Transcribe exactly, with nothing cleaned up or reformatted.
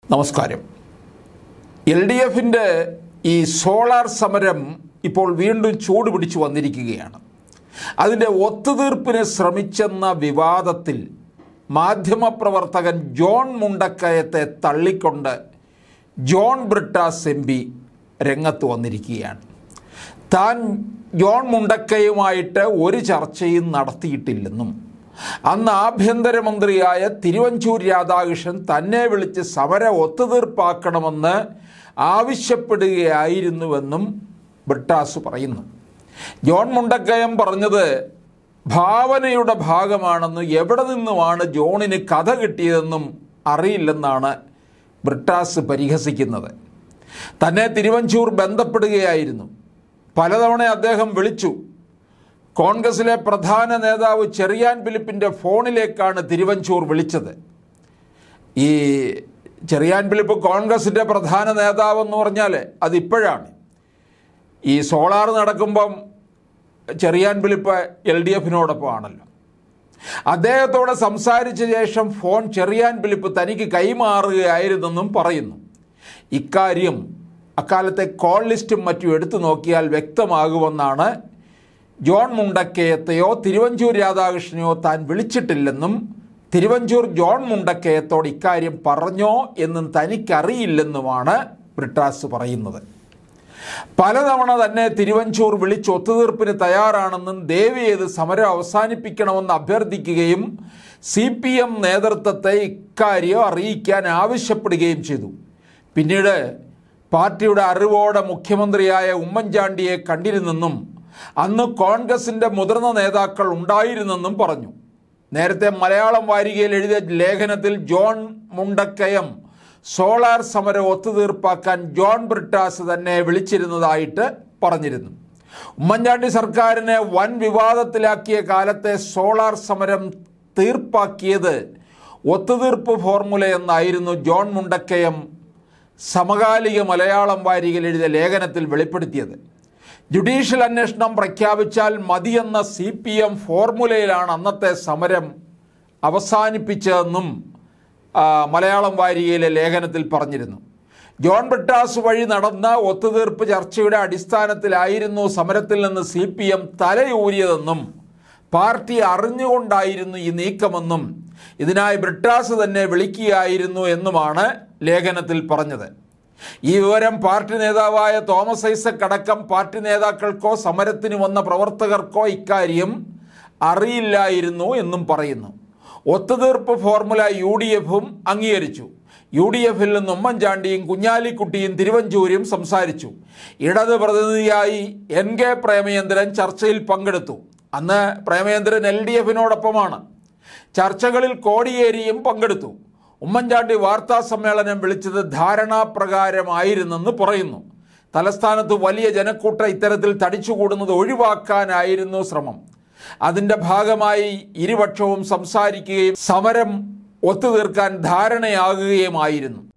നമസ്കാരം. L D എഫിൻ്റെ ഈ സോളാർ സമരം ഇപ്പോൾ വീണ്ടും ചൂട് പിടിച്ചു വന്നിരിക്കുകയാണ്. അതിൻ്റെ ഒത്തുതീർപ്പിന് ശ്രമിച്ചെന്ന വിവാദത്തിൽ മാധ്യമപ്രവർത്തകൻ ജോൺ മുണ്ടക്കയത്തെ തള്ളിക്കൊണ്ട് ജോൺ ബ്രിട്ടാസ് എം പി രംഗത്ത് വന്നിരിക്കുകയാണ്. താൻ ജോൺ മുണ്ടക്കയുമായിട്ട് ഒരു ചർച്ചയും നടത്തിയിട്ടില്ലെന്നും അന്ന് ആഭ്യന്തരമന്ത്രിയായ തിരുവഞ്ചൂർ രാധാകൃഷ്ണൻ തന്നെ വിളിച്ച് സമരം ഒത്തുതീർപ്പാക്കണമെന്ന് ആവശ്യപ്പെടുകയായിരുന്നുവെന്നും ബ്രിട്ടാസ് പറയുന്നു. ജോൺ മുണ്ടക്കയം പറഞ്ഞത് ഭാവനയുടെ ഭാഗമാണെന്നും എവിടെ നിന്നുമാണ് ജോണിന് കഥ കിട്ടിയതെന്നും അറിയില്ലെന്നാണ് ബ്രിട്ടാസ് പരിഹസിക്കുന്നത്. തന്നെ തിരുവഞ്ചൂർ ബന്ധപ്പെടുകയായിരുന്നു. പലതവണ അദ്ദേഹം വിളിച്ചു. കോൺഗ്രസിലെ പ്രധാന നേതാവ് ചെറിയാൻ ഫിലിപ്പിൻ്റെ ഫോണിലേക്കാണ് തിരുവഞ്ചൂർ വിളിച്ചത്. ഈ ചെറിയാൻ ഫിലിപ്പ് കോൺഗ്രസിൻ്റെ പ്രധാന നേതാവെന്ന് പറഞ്ഞാൽ അതിപ്പോഴാണ്. ഈ സോളാർ നടക്കുമ്പം ചെറിയാൻ ഫിലിപ്പ് എൽ ഡി എഫിനോടൊപ്പം ആണല്ലോ. അദ്ദേഹത്തോട് സംസാരിച്ച ശേഷം ഫോൺ ചെറിയാൻ ഫിലിപ്പ് തനിക്ക് കൈമാറുകയായിരുന്നെന്നും പറയുന്നു. ഇക്കാര്യം അക്കാലത്തെ കോൾ ലിസ്റ്റും മറ്റും എടുത്തു നോക്കിയാൽ വ്യക്തമാകുമെന്നാണ്. ജോൺ മുണ്ടക്കയത്തെയോ തിരുവഞ്ചൂർ രാധാകൃഷ്ണനെയോ താൻ വിളിച്ചിട്ടില്ലെന്നും തിരുവഞ്ചൂർ ജോൺ മുണ്ടക്കയത്തോട് ഇക്കാര്യം പറഞ്ഞോ എന്നും തനിക്കറിയില്ലെന്നുമാണ് ബ്രിട്ടാസ് പറയുന്നത്. പലതവണ തന്നെ തിരുവഞ്ചൂർ വിളിച്ച് ഒത്തുതീർപ്പിന് തയ്യാറാണെന്നും ദയവേത് സമരം അവസാനിപ്പിക്കണമെന്ന് അഭ്യർത്ഥിക്കുകയും സി പി എം നേതൃത്വത്തെ ഇക്കാര്യം അറിയിക്കാൻ ആവശ്യപ്പെടുകയും ചെയ്തു. പിന്നീട് പാർട്ടിയുടെ അറിവോടെ മുഖ്യമന്ത്രിയായ ഉമ്മൻചാണ്ടിയെ കണ്ടിരുന്നെന്നും അന്ന് കോൺഗ്രസിൻ്റെ മുതിർന്ന നേതാക്കൾ ഉണ്ടായിരുന്നെന്നും പറഞ്ഞു. നേരത്തെ മലയാളം വാരികയിൽ എഴുതിയ ലേഖനത്തിൽ ജോൺ മുണ്ടക്കയം സോളാർ സമരം ഒത്തുതീർപ്പാക്കാൻ ജോൺ ബ്രിട്ടാസ് തന്നെ വിളിച്ചിരുന്നതായിട്ട് പറഞ്ഞിരുന്നു. ഉമ്മൻചാണ്ടി സർക്കാരിനെ വൻ വിവാദത്തിലാക്കിയ കാലത്തെ സോളാർ സമരം തീർപ്പാക്കിയത് ഒത്തുതീർപ്പ് ഫോർമുലയെന്നായിരുന്നു ജോൺ മുണ്ടക്കയം സമകാലിക മലയാളം വാരികയിൽ എഴുതിയ ലേഖനത്തിൽ വെളിപ്പെടുത്തിയത്. ജുഡീഷ്യൽ അന്വേഷണം പ്രഖ്യാപിച്ചാൽ മതിയെന്ന സി പി എം ഫോർമുലയിലാണ് അന്നത്തെ സമരം അവസാനിപ്പിച്ചതെന്നും മലയാളം വാരികയിലെ ലേഖനത്തിൽ പറഞ്ഞിരുന്നു. ജോൺ ബ്രിട്ടാസ് വഴി നടന്ന ഒത്തുതീർപ്പ് ചർച്ചയുടെ അടിസ്ഥാനത്തിലായിരുന്നു സമരത്തിൽ നിന്ന് സി പി എം തലയൂരിയതെന്നും പാർട്ടി അറിഞ്ഞുകൊണ്ടായിരുന്നു ഈ നീക്കമെന്നും ഇതിനായി ബ്രിട്ടാസ് തന്നെ വിളിക്കുകയായിരുന്നു എന്നുമാണ് ലേഖനത്തിൽ പറഞ്ഞത്. ഈ വിവരം പാർട്ടി നേതാവായ തോമസ് ഐസക് അടക്കം പാർട്ടി നേതാക്കൾക്കോ സമരത്തിന് വന്ന പ്രവർത്തകർക്കോ ഇക്കാര്യം അറിയില്ലായിരുന്നു എന്നും പറയുന്നു. ഒത്തുതീർപ്പ് ഫോർമുല യു ഡി എഫും അംഗീകരിച്ചു. യു ഡി എഫിൽ നിന്ന് ഉമ്മൻചാണ്ടിയും കുഞ്ഞാലിക്കുട്ടിയും തിരുവഞ്ചൂരും സംസാരിച്ചു. ഇടത് പ്രതിനിധിയായി എൻ കെ പ്രേമചന്ദ്രൻ ചർച്ചയിൽ പങ്കെടുത്തു. അന്ന് പ്രേമചന്ദ്രൻ എൽ ഡി എഫിനോടൊപ്പമാണ്. ചർച്ചകളിൽ കോടിയേരിയും പങ്കെടുത്തു. ഉമ്മൻചാണ്ടി വാർത്താ സമ്മേളനം വിളിച്ചത് ധാരണാപ്രകാരമായിരുന്നെന്ന് പറയുന്നു. തലസ്ഥാനത്ത് വലിയ ജനക്കൂട്ടം ഇത്തരത്തിൽ തടിച്ചുകൂടുന്നത് ഒഴിവാക്കാനായിരുന്നു ശ്രമം. അതിൻ്റെ ഭാഗമായി ഇരുപക്ഷവും സംസാരിക്കുകയും സമരം ഒത്തുതീർക്കാൻ ധാരണയാകുകയുമായിരുന്നു.